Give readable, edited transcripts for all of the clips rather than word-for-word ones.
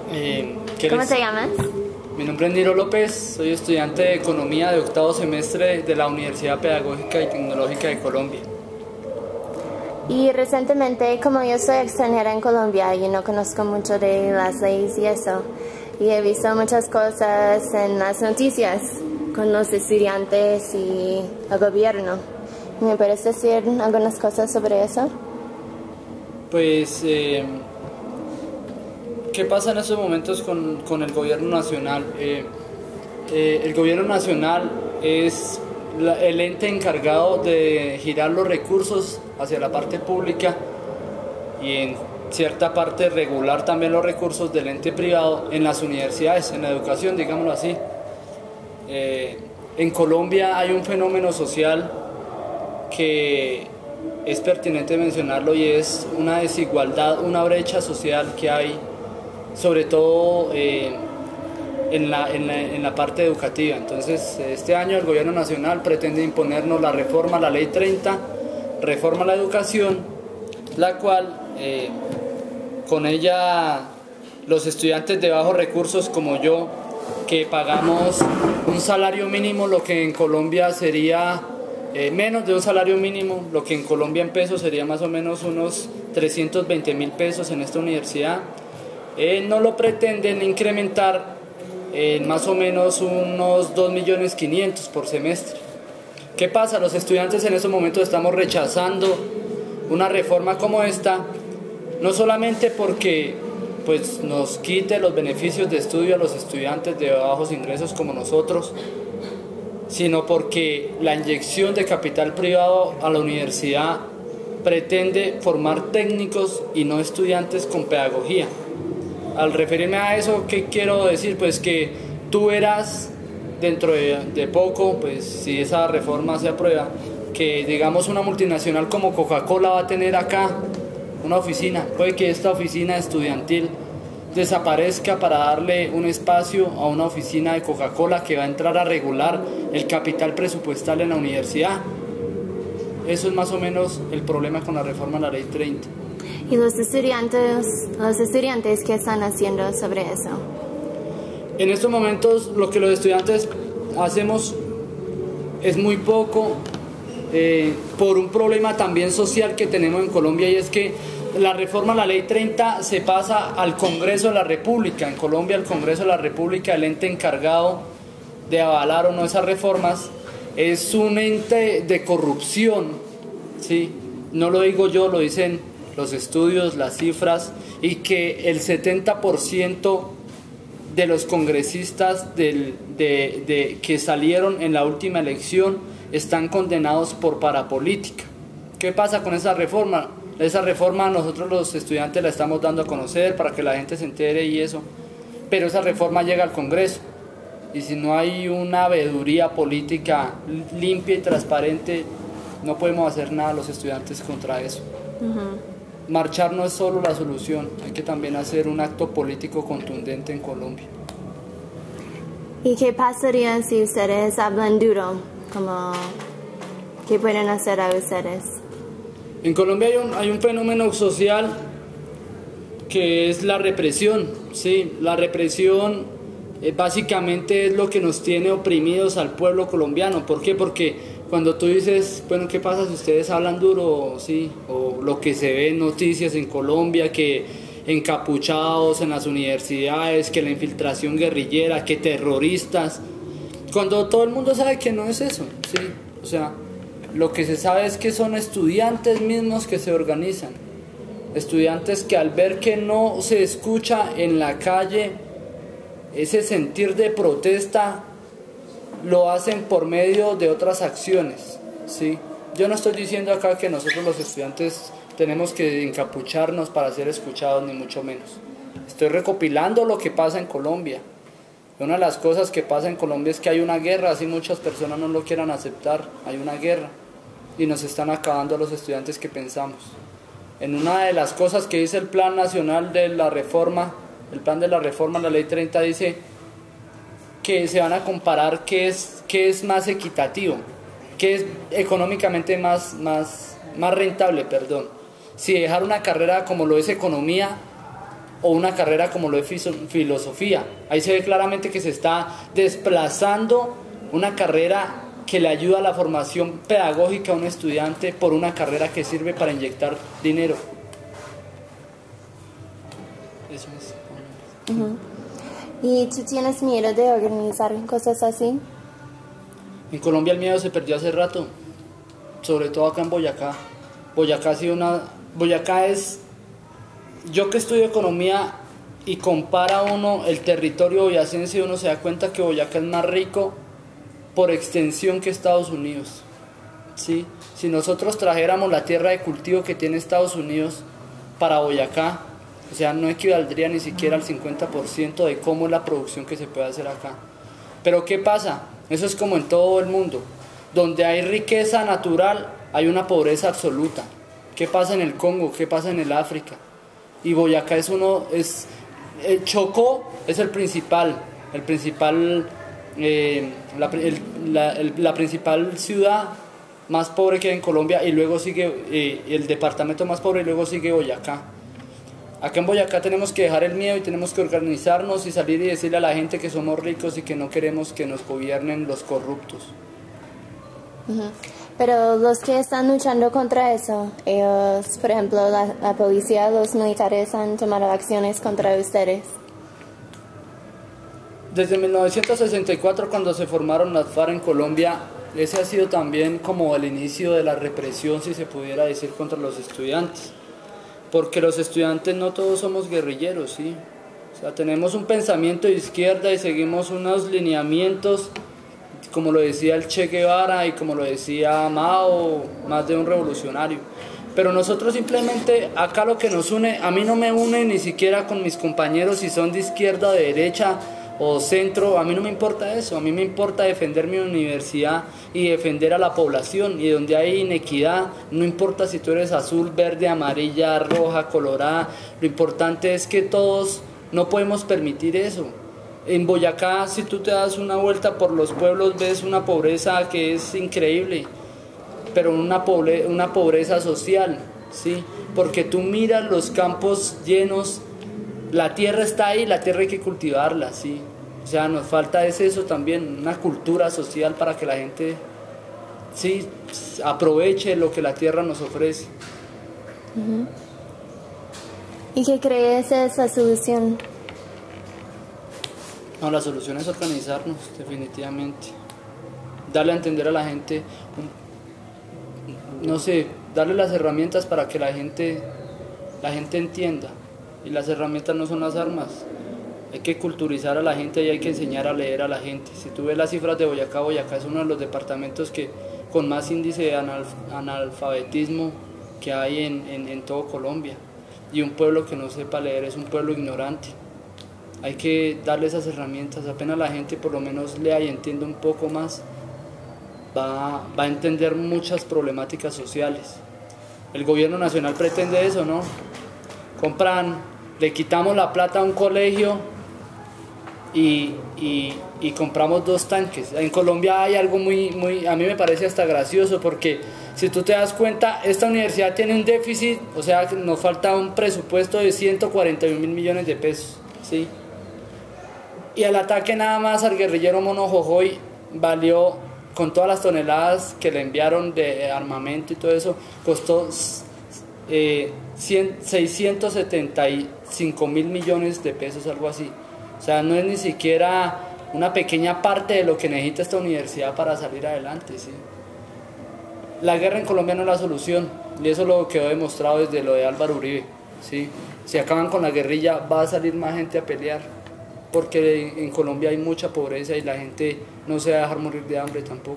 ¿Cómo te llamas? Mi nombre es Niro López, soy estudiante de Economía de octavo semestre de la Universidad Pedagógica y Tecnológica de Colombia. Y recientemente, como yo soy extranjera en Colombia y no conozco mucho de las leyes y eso, y he visto muchas cosas en las noticias con los estudiantes y el gobierno. ¿Me puedes decir algunas cosas sobre eso? Pues, ¿qué pasa en estos momentos con el gobierno nacional? El gobierno nacional es el ente encargado de girar los recursos hacia la parte pública y en cierta parte regular también los recursos del ente privado en las universidades, en la educación, digámoslo así. En Colombia hay un fenómeno social que es pertinente mencionarlo y es una desigualdad, una brecha social que hay, sobre todo en la parte educativa. Entonces, este año el gobierno nacional pretende imponernos la reforma a la Ley 30, reforma a la educación, la cual con ella los estudiantes de bajos recursos como yo, que pagamos un salario mínimo, lo que en Colombia sería menos de un salario mínimo, lo que en Colombia en pesos sería más o menos unos 320.000 pesos en esta universidad, no lo pretenden incrementar en más o menos unos 2.500.000 por semestre. ¿Qué pasa? Los estudiantes en estos momentos estamos rechazando una reforma como esta, no solamente porque pues, nos quite los beneficios de estudio a los estudiantes de bajos ingresos como nosotros, sino porque la inyección de capital privado a la universidad pretende formar técnicos y no estudiantes con pedagogía. Al referirme a eso, ¿qué quiero decir? Pues que tú verás dentro de poco, pues si esa reforma se aprueba, que digamos una multinacional como Coca-Cola va a tener acá una oficina. Puede que esta oficina estudiantil desaparezca para darle un espacio a una oficina de Coca-Cola que va a entrar a regular el capital presupuestal en la universidad. Eso es más o menos el problema con la reforma a la Ley 30. ¿Y los estudiantes qué están haciendo sobre eso? En estos momentos lo que los estudiantes hacemos es muy poco, por un problema también social que tenemos en Colombia, y es que la reforma a la Ley 30 se pasa al Congreso de la República. En Colombia el Congreso de la República, el ente encargado de avalar o no esas reformas, es un ente de corrupción, ¿sí? No lo digo yo, lo dicen los estudios, las cifras, y que el 70% de los congresistas que salieron en la última elección están condenados por parapolítica. ¿Qué pasa con esa reforma? Esa reforma nosotros los estudiantes la estamos dando a conocer para que la gente se entere y eso, pero esa reforma llega al Congreso y si no hay una veeduría política limpia y transparente, no podemos hacer nada los estudiantes contra eso. Marchar no es solo la solución, hay que también hacer un acto político contundente en Colombia. ¿Y qué pasaría si ustedes hablan duro? ¿Qué pueden hacer a ustedes? En Colombia hay un fenómeno social que es la represión, ¿sí? La represión básicamente es lo que nos tiene oprimidos al pueblo colombiano. ¿Por qué? Porque cuando tú dices, bueno, ¿qué pasa si ustedes hablan duro? ¿Sí? O lo que se ve en noticias en Colombia, que encapuchados en las universidades, que la infiltración guerrillera, que terroristas, cuando todo el mundo sabe que no es eso, ¿sí? O sea, lo que se sabe es que son estudiantes mismos que se organizan, estudiantes que al ver que no se escucha en la calle ese sentir de protesta, lo hacen por medio de otras acciones, ¿sí? Yo no estoy diciendo acá que nosotros los estudiantes tenemos que encapucharnos para ser escuchados, ni mucho menos. Estoy recopilando lo que pasa en Colombia. Una de las cosas que pasa en Colombia es que hay una guerra, así muchas personas no lo quieran aceptar, hay una guerra y nos están acabando a los estudiantes que pensamos. En una de las cosas que dice el Plan Nacional de la Reforma, el Plan de la Reforma a la Ley 30 dice que se van a comparar qué es más equitativo, qué es económicamente más rentable, si dejar una carrera como lo es economía o una carrera como lo es filosofía. Ahí se ve claramente que se está desplazando una carrera que le ayuda a la formación pedagógica a un estudiante por una carrera que sirve para inyectar dinero. Eso es. ¿Y tú tienes miedo de organizar cosas así? En Colombia el miedo se perdió hace rato, sobre todo acá en Boyacá. Boyacá es, yo que estudio economía y compara uno el territorio boyacense, uno se da cuenta que Boyacá es más rico por extensión que Estados Unidos. ¿Sí? Si nosotros trajéramos la tierra de cultivo que tiene Estados Unidos para Boyacá, o sea, no equivaldría ni siquiera al 50% de cómo es la producción que se puede hacer acá. Pero ¿qué pasa? Eso es como en todo el mundo. Donde hay riqueza natural, hay una pobreza absoluta. ¿Qué pasa en el Congo? ¿Qué pasa en el África? Y Boyacá Chocó es el principal la principal ciudad más pobre que hay en Colombia, y luego sigue el departamento más pobre, y luego sigue Boyacá. Acá en Boyacá tenemos que dejar el miedo y tenemos que organizarnos y salir y decirle a la gente que somos ricos y que no queremos que nos gobiernen los corruptos. Pero los que están luchando contra eso, ellos, por ejemplo, la policía, los militares han tomado acciones contra ustedes. Desde 1964, cuando se formaron las FARC en Colombia, ese ha sido también como el inicio de la represión, si se pudiera decir, contra los estudiantes. Porque los estudiantes no todos somos guerrilleros, ¿sí? O sea, tenemos un pensamiento de izquierda y seguimos unos lineamientos, como lo decía el Che Guevara y como lo decía Mao, más de un revolucionario. Pero nosotros simplemente, acá lo que nos une, a mí no me une ni siquiera con mis compañeros si son de izquierda, de derecha o centro, a mí no me importa eso, a mí me importa defender mi universidad y defender a la población, y donde hay inequidad, no importa si tú eres azul, verde, amarilla, roja, colorada, lo importante es que todos no podemos permitir eso. En Boyacá, si tú te das una vuelta por los pueblos, ves una pobreza que es increíble, pero una pobreza social, ¿sí? Porque tú miras los campos llenos, la tierra está ahí, la tierra hay que cultivarla, ¿sí? O sea, nos falta eso también, una cultura social para que la gente, sí, aproveche lo que la tierra nos ofrece. ¿Y qué crees es la solución? No, la solución es organizarnos, definitivamente. Darle a entender a la gente, no sé, darle las herramientas para que la gente entienda. Y las herramientas no son las armas. Hay que culturizar a la gente y hay que enseñar a leer a la gente. Si tú ves las cifras de Boyacá, Boyacá es uno de los departamentos con más índice de analfabetismo que hay en todo Colombia. Y un pueblo que no sepa leer es un pueblo ignorante. Hay que darle esas herramientas. Apenas la gente por lo menos lea y entienda un poco más, va a entender muchas problemáticas sociales. El gobierno nacional pretende eso, ¿no? Le quitamos la plata a un colegio y compramos 2 tanques. En Colombia hay algo muy, a mí me parece hasta gracioso, porque si tú te das cuenta, esta universidad tiene un déficit, o sea, que nos falta un presupuesto de 141.000 millones de pesos, ¿sí? Y el ataque nada más al guerrillero Mono Jojoy valió, con todas las toneladas que le enviaron de armamento y todo eso, costó 675.000 millones de pesos, algo así. O sea, no es ni siquiera una pequeña parte de lo que necesita esta universidad para salir adelante, ¿sí? La guerra en Colombia no es la solución, y eso lo quedó demostrado desde lo de Álvaro Uribe, ¿sí? Si acaban con la guerrilla, va a salir más gente a pelear, porque en Colombia hay mucha pobreza y la gente no se va a dejar morir de hambre tampoco.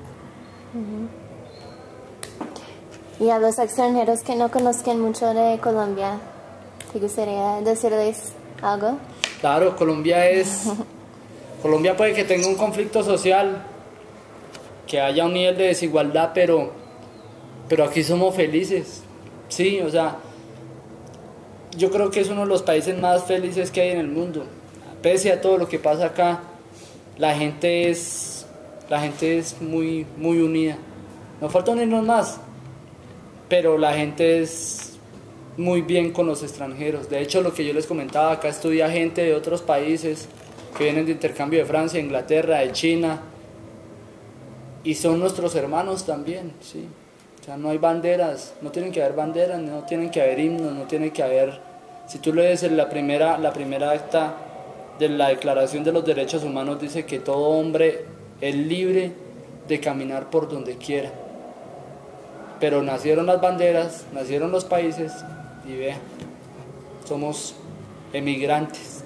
Y a los extranjeros que no conozcan mucho de Colombia, ¿te gustaría decirles algo? Claro, Colombia puede que tenga un conflicto social, que haya un nivel de desigualdad, pero aquí somos felices, sí, o sea, yo creo que es uno de los países más felices que hay en el mundo. Pese a todo lo que pasa acá, la gente es muy, muy unida. Nos falta unirnos más, pero la gente es muy bien con los extranjeros. De hecho, lo que yo les comentaba, acá estudia gente de otros países que vienen de intercambio de Francia, Inglaterra, de China, y son nuestros hermanos también, ¿sí? O sea, no hay banderas, no tienen que haber banderas, no tienen que haber himnos, no tienen que haber... Si tú lees la primera acta de la Declaración de los Derechos Humanos, dice que todo hombre es libre de caminar por donde quiera. Pero nacieron las banderas, nacieron los países, y vean, somos emigrantes.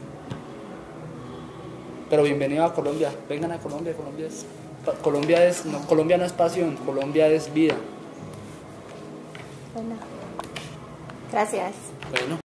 Pero bienvenido a Colombia, vengan a Colombia. Colombia no es pasión, Colombia es vida. Bueno, gracias. Bueno.